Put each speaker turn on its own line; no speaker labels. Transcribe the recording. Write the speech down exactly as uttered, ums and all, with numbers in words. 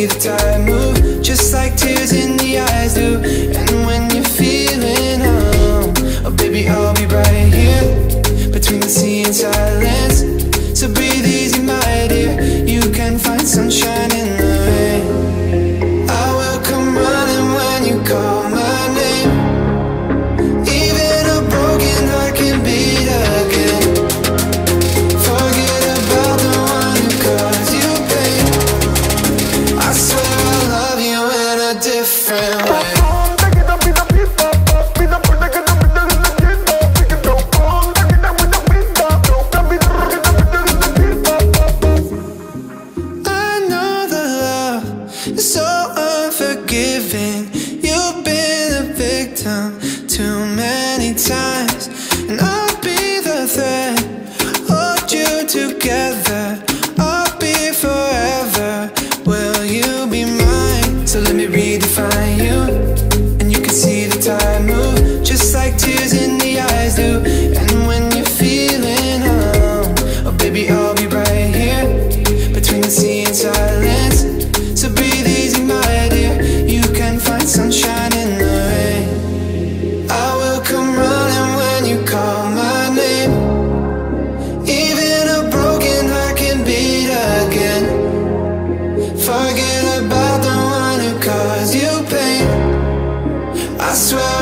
see the tide move, just like tears in the eyes do. And when you're feeling home, oh baby, I'll be right here between the sea and silence. So breathe easy, my dear, you can find sunshine in the rain. I will come running when you call my name. Even a broken heart can beat again. Forget about the one who caused you pain. I swear I love you in a different way. So unforgiving, you've been a victim too many times, and I'll be the thread, hold you together, I'll be forever. Will you be mine? So let me redefine you, and you can see the tide move, just like tears in the eyes do. And when you're feeling home, oh baby, I'll be right here between the sea and silence. So breathe easy, my dear, you can find sunshine in the rain. I will come running when you call my name. Even a broken heart can beat again. Forget about the one who caused you pain. I swear